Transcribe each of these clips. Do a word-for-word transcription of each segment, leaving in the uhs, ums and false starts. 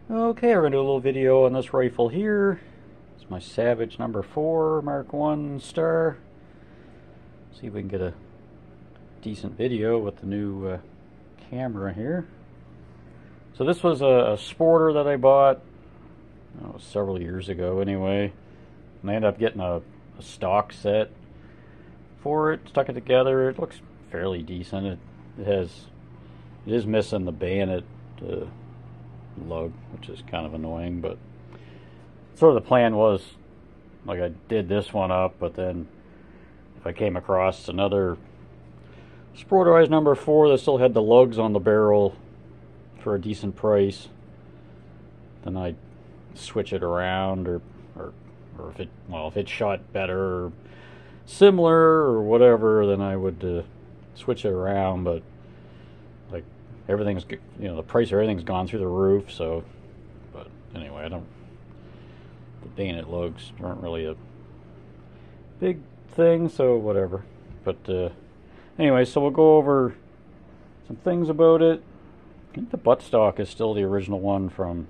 Okay, we're going to do a little video on this rifle here. It's my Savage number four Mark one star. See if we can get a decent video with the new uh, camera here. So this was a, a sporter that I bought oh, several years ago anyway. And I ended up getting a, a stock set for it, stuck it together. It looks fairly decent. It, it has, it is missing the bayonet uh, lug, which is kind of annoying, but sort of the plan was, like, I did this one up, but then if I came across another sporterized number four that still had the lugs on the barrel for a decent price, then I'd switch it around, or or, or if it well if it shot better or similar or whatever, then I would uh, switch it around. But like everything's, you know, the price of everything's gone through the roof. So, but anyway, I don't. The bayonet lugs aren't really a big thing, so whatever. But uh, anyway, so we'll go over some things about it. I think the buttstock is still the original one from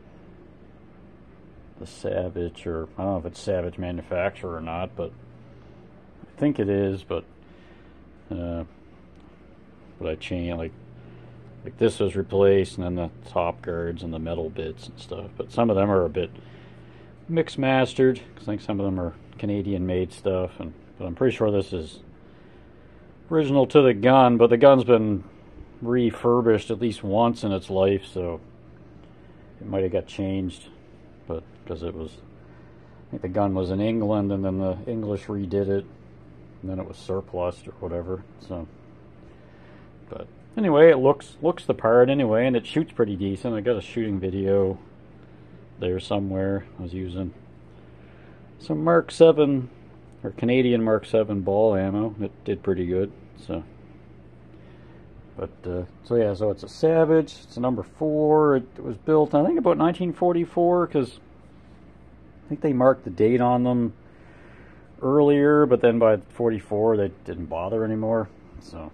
the Savage, or I don't know if it's Savage manufacturer or not, but I think it is. But uh, but I changed, like like this was replaced, and then the top guards and the metal bits and stuff. But some of them are a bit mixed mastered, because I think some of them are Canadian made stuff, and but I'm pretty sure this is original to the gun. But the gun's been refurbished at least once in its life, so it might have got changed. But because it was, I think the gun was in England, and then the English redid it, and then it was surplused or whatever. So, but anyway, it looks looks the part anyway, and it shoots pretty decent. I got a shooting video there somewhere. I was using some Mark seven or Canadian Mark seven ball ammo. It did pretty good. So, but uh, so yeah, so it's a Savage. It's a number four. It, it was built, I think, about nineteen forty-four, because I think they marked the date on them earlier, but then by forty-four they didn't bother anymore. So,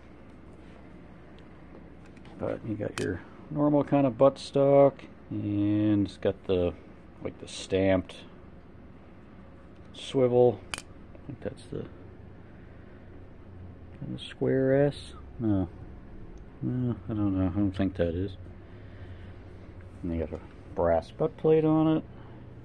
but you got your normal kind of buttstock, and it's got the, like, the stamped swivel. I think that's the, the square S. No. No, I don't know. I don't think that is. And you got a brass butt plate on it.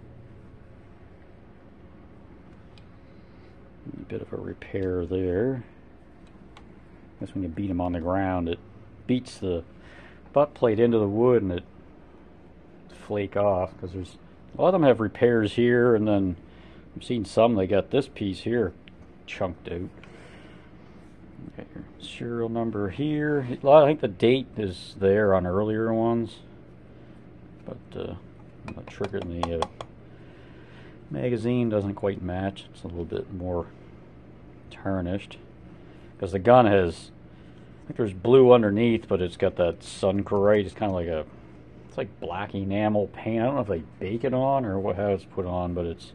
A bit of a repair there. I guess when you beat them on the ground, it beats the butt plate into the wood, and it flake off, because there's a lot of them have repairs here, and then I've seen some they got this piece here chunked out. Got your serial number here. I think the date is there on earlier ones, but uh, the trigger in the uh, magazine doesn't quite match. It's a little bit more tarnished, because the gun has, I think there's blue underneath, but it's got that Suncrite. It's kind of like a, it's like black enamel paint. I don't know if they bake it on or what, how it's put on, but it's,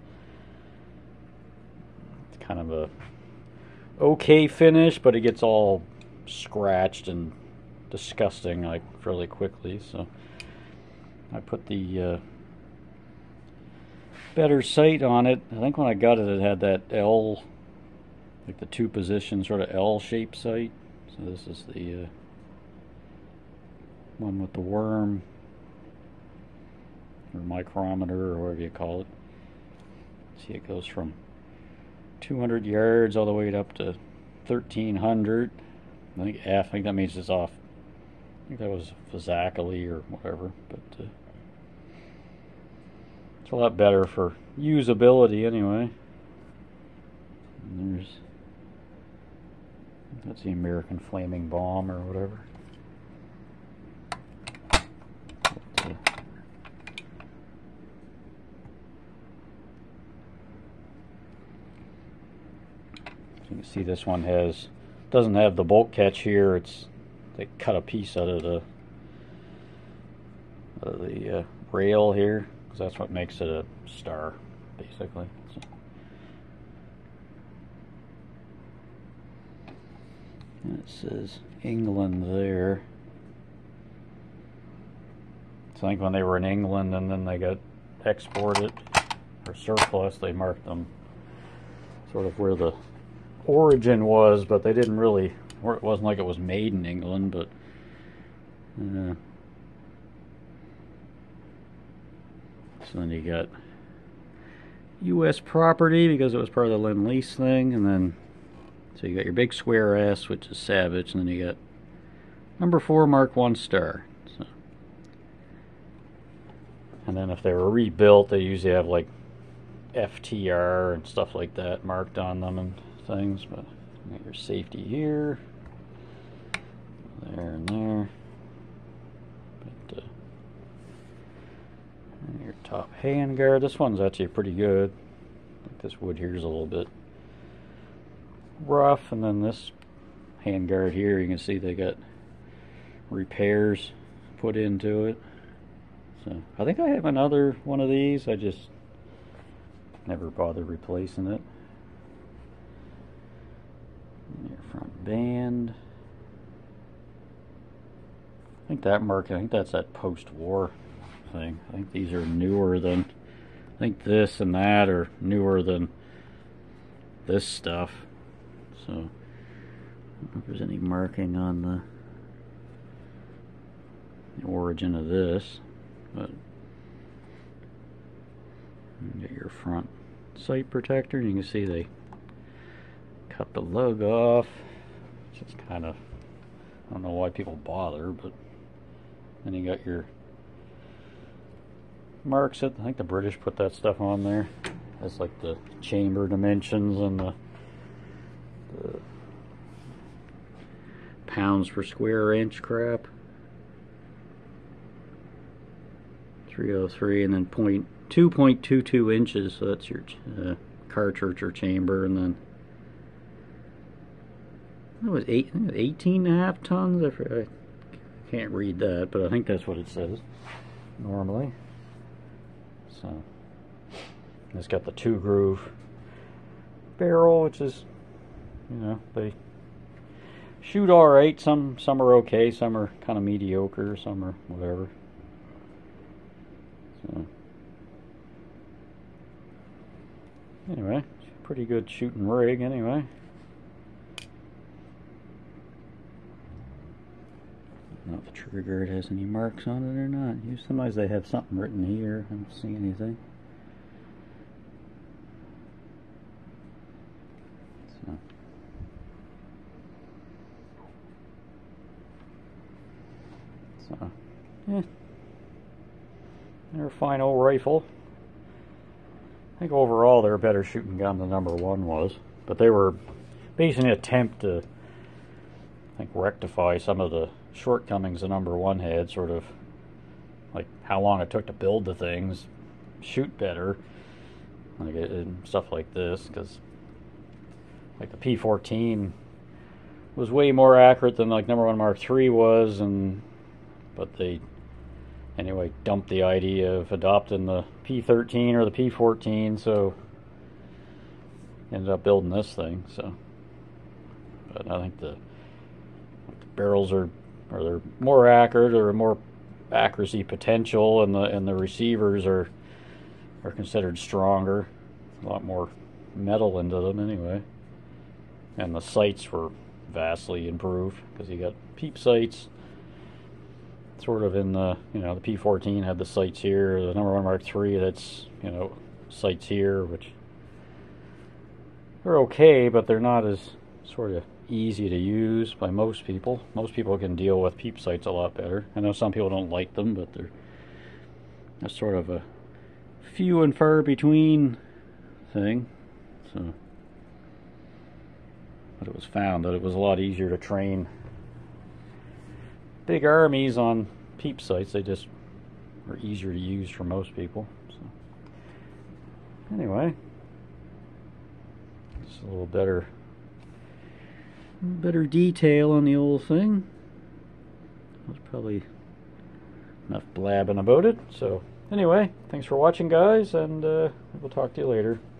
it's kind of a okay finish, but it gets all scratched and disgusting like fairly quickly. So I put the uh, better sight on it. I think when I got it, it had that L, like the two position sort of L-shaped sight. So this is the uh, one with the worm, or micrometer, or whatever you call it. See, it goes from two hundred yards all the way up to thirteen hundred. I think F, I think that means it's off. I think that was Fazakali or whatever, but uh, it's a lot better for usability anyway. And there's, that's the American Flaming Bomb or whatever. But, uh, you can see this one has, doesn't have the bolt catch here. It's, they cut a piece out of the of the uh, rail here, because that's what makes it a star, basically. So, and it says England there. So I think when they were in England and then they got exported or surplus, they marked them sort of where the origin was, but they didn't really, or it wasn't like it was made in England, but uh, so then you got U S property because it was part of the Lend-Lease thing, and then so you got your big square S, which is Savage, and then you got number four Mark one star. So, and then if they were rebuilt, they usually have like F T R and stuff like that marked on them and things. But you got your safety here, there and there. But, uh, and your top handguard. This one's actually pretty good. I think this wood here is a little bit rough, and then this handguard here, you can see they got repairs put into it. So I think I have another one of these. I just never bothered replacing it. And your front band. I think that mark, I think that's that post-war thing. I think these are newer than, I think this and that are newer than this stuff. So I don't know if there's any marking on the, the origin of this, but you get your front sight protector, and you can see they cut the lug off. It's just kind of, I don't know why people bother, but then you got your marks. I think the British put that stuff on there. That's like the chamber dimensions and the, the pounds per square inch crap. three oh three, and then point two point two two inches, so that's your uh, cartridge or chamber, and then that was eight, I think it was eighteen and a half tons. I, I can't read that, but I think that's what it says normally. So it's got the two groove barrel, which is, you know, they shoot all right. Some some are okay, some are kind of mediocre, some are whatever. So anyway, pretty good shooting rig anyway. I don't know if the trigger guard has any marks on it or not. Sometimes they have something written here. I don't see anything. So, so yeah. They're a fine old rifle. I think overall they're a better shooting gun than number one was. But they were basically an attempt to, I think, rectify some of the shortcomings the number one had, sort of like how long it took to build the things, shoot better, like it, and stuff like this, because like the P fourteen was way more accurate than like number one Mark three was, and but they anyway dumped the idea of adopting the P thirteen or the P fourteen, so ended up building this thing. So but I think the, the barrels are or they're more accurate, or more accuracy potential, and the and the receivers are are considered stronger, a lot more metal into them anyway, and the sights were vastly improved because you got peep sights sort of in the, you know, the P fourteen had the sights here, the number one Mark three, that's, you know, sights here, which are okay, but they're not as sort of easy to use by most people. Most people can deal with peep sights a lot better. I know some people don't like them, but they're that's sort of a few and far between thing. So, but it was found that it was a lot easier to train big armies on peep sights. They just are easier to use for most people. So anyway, it's a little better better detail on the old thing. That's probably enough blabbing about it. So anyway, thanks for watching, guys, and uh, we'll talk to you later.